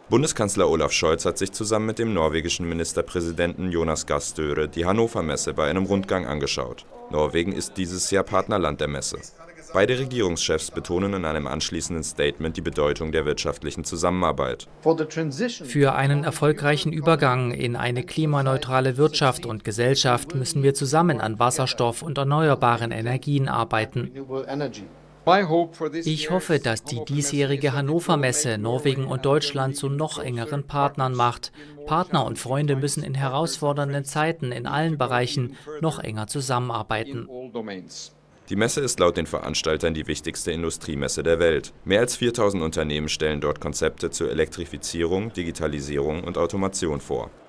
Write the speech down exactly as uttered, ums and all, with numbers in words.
Bundeskanzler Olaf Scholz hat sich zusammen mit dem norwegischen Ministerpräsidenten Jonas Gahr Støre die Hannover Messe bei einem Rundgang angeschaut. Norwegen ist dieses Jahr Partnerland der Messe. Beide Regierungschefs betonen in einem anschließenden Statement die Bedeutung der wirtschaftlichen Zusammenarbeit. Für einen erfolgreichen Übergang in eine klimaneutrale Wirtschaft und Gesellschaft müssen wir zusammen an Wasserstoff und erneuerbaren Energien arbeiten. Ich hoffe, dass die diesjährige Hannover Messe Norwegen und Deutschland zu noch engeren Partnern macht. Partner und Freunde müssen in herausfordernden Zeiten in allen Bereichen noch enger zusammenarbeiten. Die Messe ist laut den Veranstaltern die wichtigste Industriemesse der Welt. Mehr als viertausend Unternehmen stellen dort Konzepte zur Elektrifizierung, Digitalisierung und Automation vor.